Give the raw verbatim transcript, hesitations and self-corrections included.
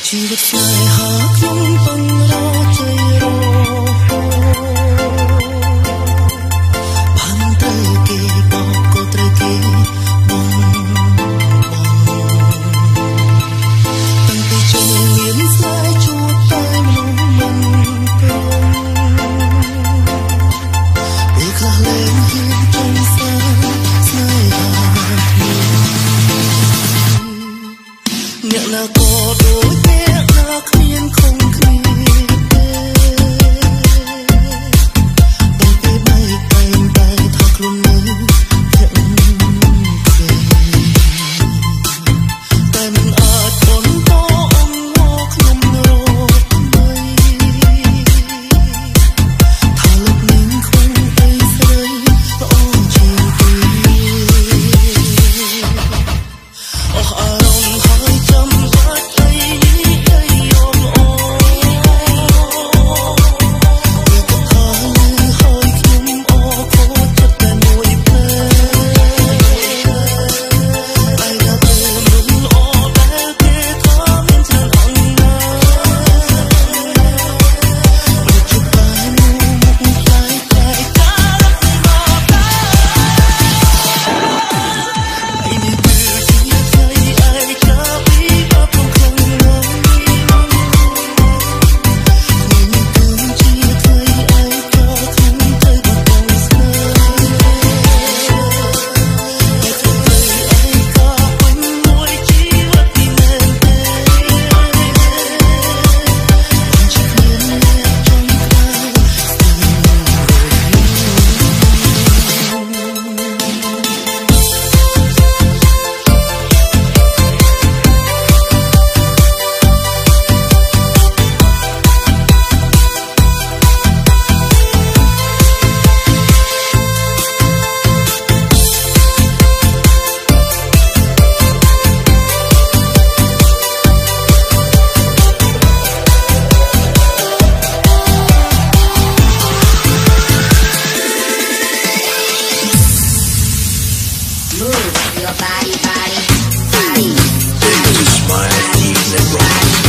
ជីវិតស្នេហាខ្ញុំពឹងរកជ័យរហូតបានត្រូវគេបោកក៏ត្រូវគេបងតាំងពីចូលមានស្នេហ៍ជួបតែមនុស្សមិនព្រមពេលខ្លះលែងហ៊ានចង់សាស្នេហាអ្នកណាក៏ដូចអ្នកណាគ្មានខំគ្នាទេតែពេលបែកតែងតែថាខ្លួននៅភ័ក្រគ្រីតែមិនអាចបន្តអង្វរខ្ញុំរត់បីថាលោកនាងគ្មានអីស្រីល្អជាងគេអស់អារម្មណ៍ហើយចាំបាច់អីអីយំអូវាក៏ថាលឺហើយខ្ញុំអរខូចចិត្តតែមួយពេលតែដល់ពេលមិនល្អដែលគេថាមានច្រើនអង្គណាមិនជិះតែមួយមុខខ្លាយតែការរត់មកតែឯនេះគឺជាថ្ងៃឯងចាប់ពីអត់ក្នុងក្នុងឡើយនេះគឺជាថ្ងៃឯងក៏ខ្ញុំទៅបាត់បង់ស្នេហ៍តែថ្ងៃឯងក៏ពេញមួយជីវិតពីមែនទេមិនជាគ្មានអ្នកចង់ក្រៅស្នេហ៍ Move your body, body, body, body. Smile, evening rock.